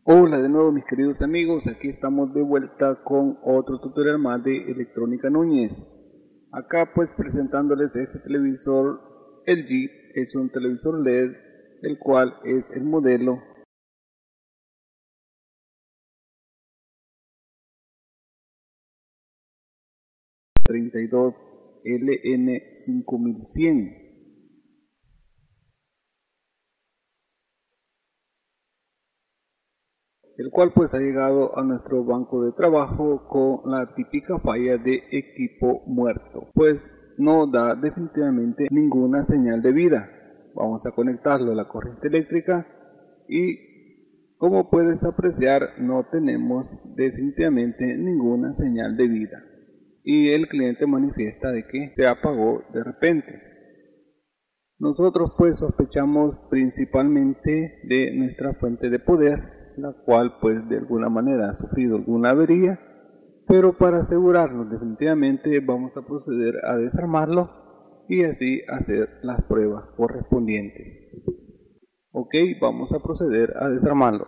Hola de nuevo mis queridos amigos, aquí estamos de vuelta con otro tutorial más de Electrónica Núñez. Acá pues presentándoles este televisor LG, es un televisor LED, el cual es el modelo LN5100. El cual pues ha llegado a nuestro banco de trabajo con la típica falla de equipo muerto, pues no da definitivamente ninguna señal de vida. Vamos a conectarlo a la corriente eléctrica y como puedes apreciar no tenemos definitivamente ninguna señal de vida y el cliente manifiesta de que se apagó de repente. Nosotros pues sospechamos principalmente de nuestra fuente de poder, la cual pues de alguna manera ha sufrido alguna avería, pero para asegurarnos definitivamente vamos a proceder a desarmarlo y así hacer las pruebas correspondientes. Ok, vamos a proceder a desarmarlo.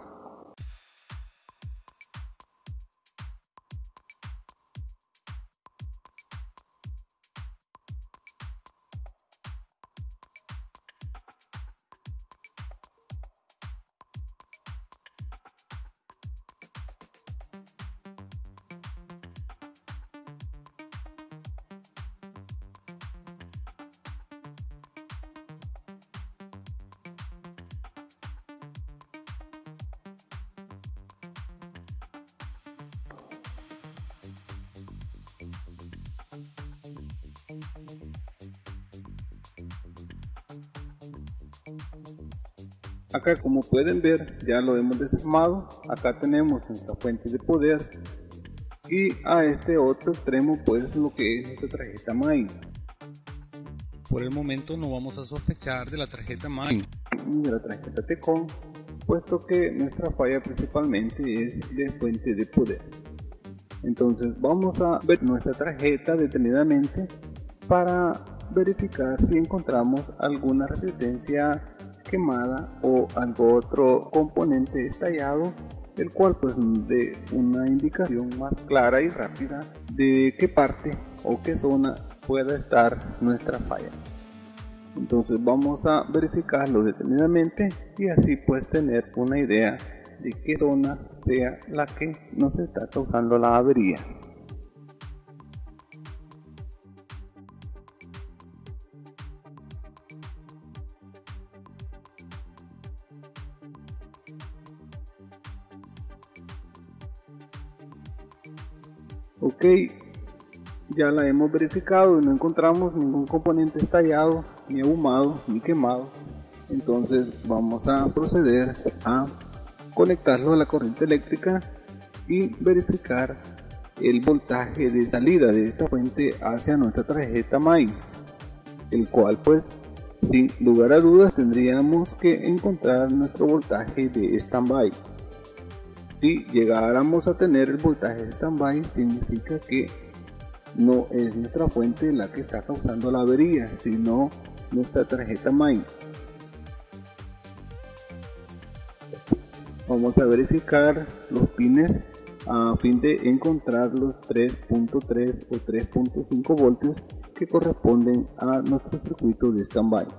Acá como pueden ver ya lo hemos desarmado. Acá tenemos nuestra fuente de poder y a este otro extremo pues lo que es nuestra tarjeta MAIN. Por el momento no vamos a sospechar de la tarjeta MAIN y de la tarjeta TCON, puesto que nuestra falla principalmente es de fuente de poder. Entonces vamos a ver nuestra tarjeta detenidamente para verificar si encontramos alguna resistencia quemada o algún otro componente estallado, el cual pues dé una indicación más clara y rápida de qué parte o qué zona pueda estar nuestra falla. Entonces vamos a verificarlo detenidamente y así pues tener una idea de qué zona sea la que nos está causando la avería. Ok, ya la hemos verificado y no encontramos ningún componente estallado, ni ahumado, ni quemado. Entonces vamos a proceder a conectarlo a la corriente eléctrica y verificar el voltaje de salida de esta fuente hacia nuestra tarjeta MAIN, el cual pues sin lugar a dudas tendríamos que encontrar nuestro voltaje de standby. Si llegáramos a tener el voltaje de standby, significa que no es nuestra fuente la que está causando la avería, sino nuestra tarjeta MAIN. Vamos a verificar los pines a fin de encontrar los 3.3 o 3.5 voltios que corresponden a nuestro circuito de standby.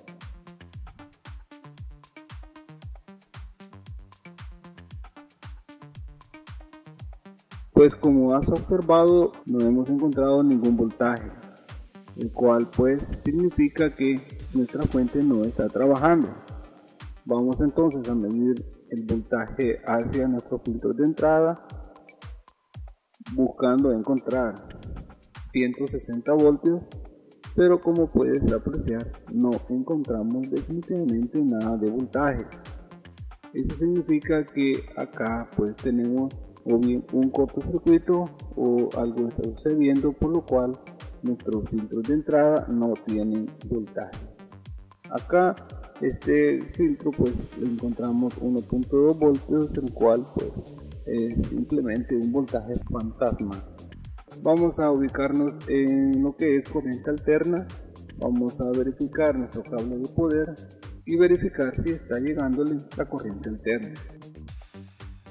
Pues como has observado no hemos encontrado ningún voltaje, el cual pues significa que nuestra fuente no está trabajando. Vamos entonces a medir el voltaje hacia nuestro filtro de entrada, buscando encontrar 160 voltios, pero como puedes apreciar no encontramos definitivamente nada de voltaje. Eso significa que acá pues tenemos o bien un cortocircuito o algo está sucediendo, por lo cual nuestros filtros de entrada no tienen voltaje. Acá este filtro pues encontramos 1.2 voltios, el cual pues es simplemente un voltaje fantasma. Vamos a ubicarnos en lo que es corriente alterna. Vamos a verificar nuestro cable de poder y verificar si está llegándole la corriente alterna.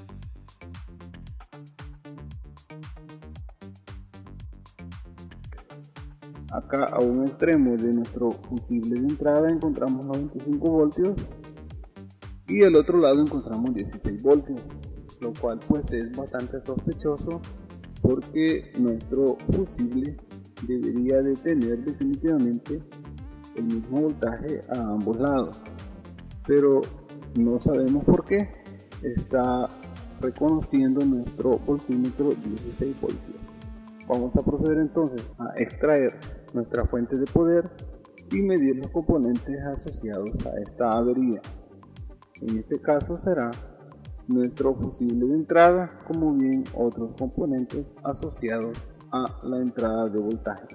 Acá a un extremo de nuestro fusible de entrada encontramos 95 voltios y al otro lado encontramos 16 voltios, lo cual pues es bastante sospechoso porque nuestro fusible debería de tener definitivamente el mismo voltaje a ambos lados, pero no sabemos por qué está reconociendo nuestro voltímetro 16 voltios. Vamos a proceder entonces a extraer nuestra fuente de poder y medir los componentes asociados a esta avería. En este caso será nuestro fusible de entrada, como bien otros componentes asociados a la entrada de voltaje.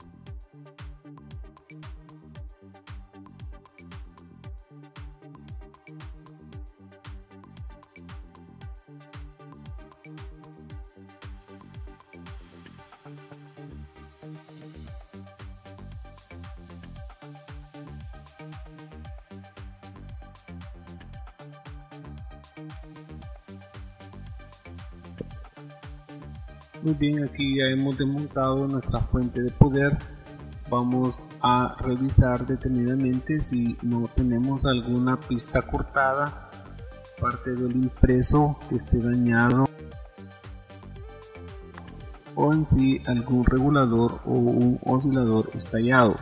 Muy bien, aquí ya hemos desmontado nuestra fuente de poder. Vamos a revisar detenidamente si no tenemos alguna pista cortada, parte del impreso que esté dañado, o en sí algún regulador o un oscilador estallado.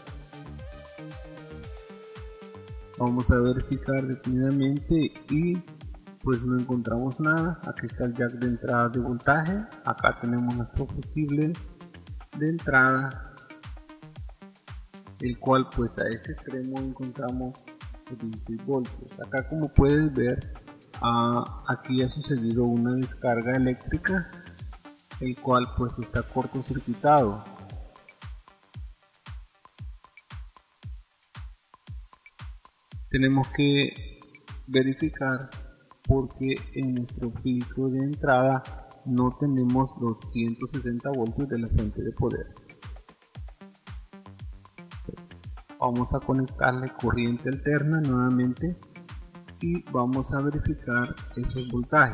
Vamos a verificar detenidamente y pues no encontramos nada. Aquí está el jack de entrada de voltaje, acá tenemos nuestro fusible de entrada, el cual pues a este extremo encontramos 16 voltios. Acá, como puedes ver, aquí ha sucedido una descarga eléctrica, el cual pues está cortocircuitado. Tenemos que verificar porque en nuestro filtro de entrada no tenemos los 160 voltios de la fuente de poder. Vamos a conectarle corriente alterna nuevamente y vamos a verificar esos voltajes.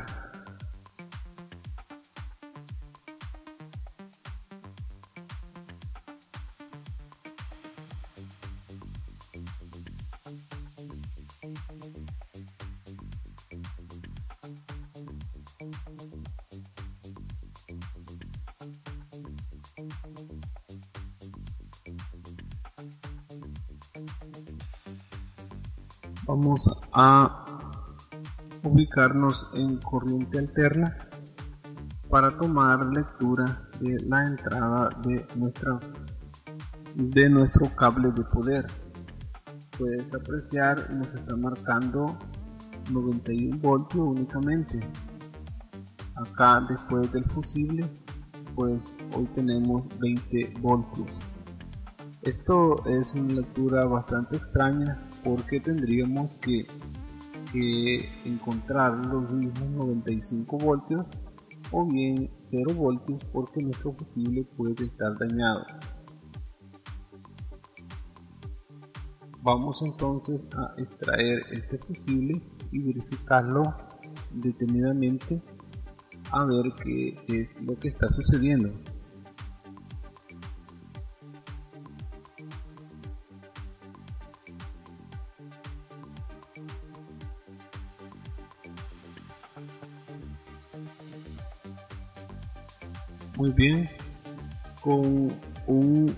Vamos a ubicarnos en corriente alterna para tomar lectura de la entrada de nuestro cable de poder. Puedes apreciar, nos está marcando 91 voltios únicamente. Acá, después del fusible, pues hoy tenemos 20 voltios. Esto es una lectura bastante extraña, porque tendríamos que encontrar los mismos 95 voltios o bien 0 voltios, porque nuestro fusible puede estar dañado. Vamos entonces a extraer este fusible y verificarlo detenidamente a ver qué es lo que está sucediendo. Muy bien, con un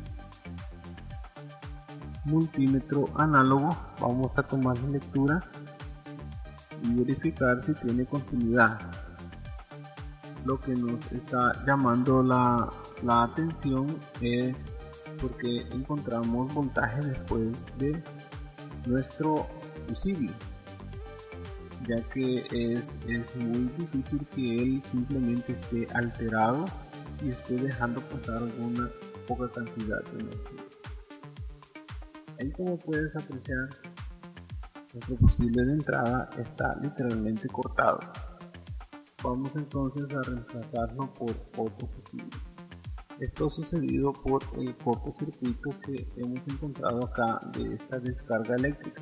multímetro análogo vamos a tomar la lectura y verificar si tiene continuidad. Lo que nos está llamando la atención es porque encontramos voltaje después de nuestro fusible, ya que es muy difícil que él simplemente esté alterado y esté dejando pasar alguna poca cantidad de energía. Ahí, como puedes apreciar, nuestro fusible de entrada está literalmente cortado. Vamos entonces a reemplazarlo por otro fusible. Esto ha sucedido por el cortocircuito que hemos encontrado acá de esta descarga eléctrica.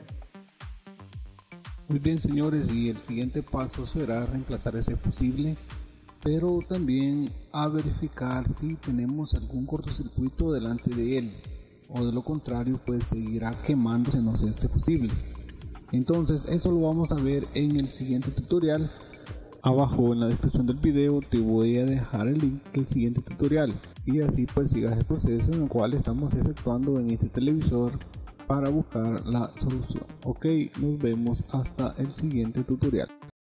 Muy bien, señores, y el siguiente paso será reemplazar ese fusible pero también a verificar si tenemos algún cortocircuito delante de él, o de lo contrario pues seguirá quemándose no sea posible. Entonces eso lo vamos a ver en el siguiente tutorial. Abajo en la descripción del video te voy a dejar el link del siguiente tutorial y así pues sigas el proceso en el cual estamos efectuando en este televisor para buscar la solución. Ok, nos vemos hasta el siguiente tutorial.